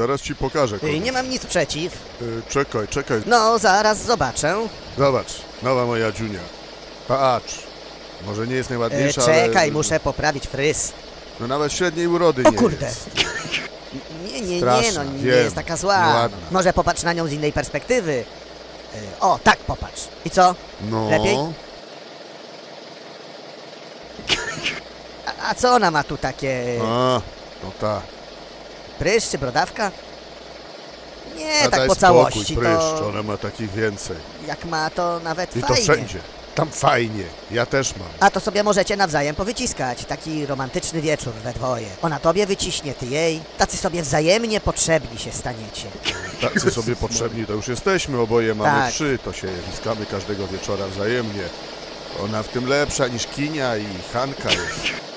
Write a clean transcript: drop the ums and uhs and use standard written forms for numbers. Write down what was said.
zaraz ci pokażę kogoś. Nie mam nic przeciw. Czekaj. No, zaraz zobaczę. Zobacz, nowa moja Dziunia. Patrz. Może nie jest najładniejsza, Czekaj, ale... muszę poprawić fryz. No nawet średniej urody O nie kurde. jest. Nie, Straszna, no nie wiem, jest taka zła. nieładna. Może popatrz na nią z innej perspektywy. O, tak popatrz. I co? No. Lepiej? A co ona ma tu takie... A, no tak. Prysz czy brodawka? Nie, A tak daj po spokój, całości pryszcz, to... ona ma takich więcej. Jak ma, to nawet I to fajnie. wszędzie. Tam fajnie. Ja też mam. A to sobie możecie nawzajem powyciskać. Taki romantyczny wieczór we dwoje. Ona tobie wyciśnie, ty jej. Tacy sobie wzajemnie potrzebni się staniecie. Tacy sobie potrzebni to już jesteśmy, oboje mamy Tak. 3, to się wiskamy każdego wieczora wzajemnie. Ona w tym lepsza niż Kinia i Hanka jest.